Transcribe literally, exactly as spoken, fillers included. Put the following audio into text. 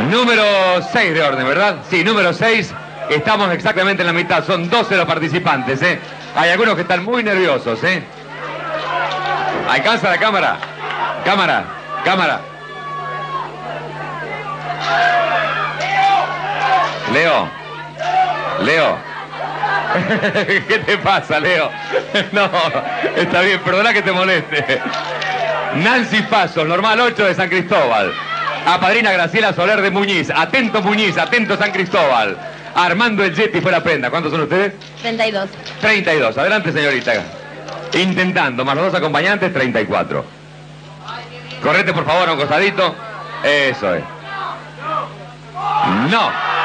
Número seis de orden, ¿verdad? Sí, número seis. Estamos exactamente en la mitad. Son doce los participantes, ¿eh? Hay algunos que están muy nerviosos, ¿eh? ¿Alcanza la cámara? Cámara, cámara. Leo. Leo. ¿Qué te pasa, Leo? No, está bien, perdona que te moleste. Nancy Pazos, normal ocho de San Cristóbal. A padrina Graciela Soler de Muñiz. Atento Muñiz, atento San Cristóbal. Armando el Yeti fue la prenda. ¿Cuántos son ustedes? treinta y dos. treinta y dos. Adelante, señorita. Intentando, más los dos acompañantes, treinta y cuatro. Correte, por favor, a un costadito. Eso es. No.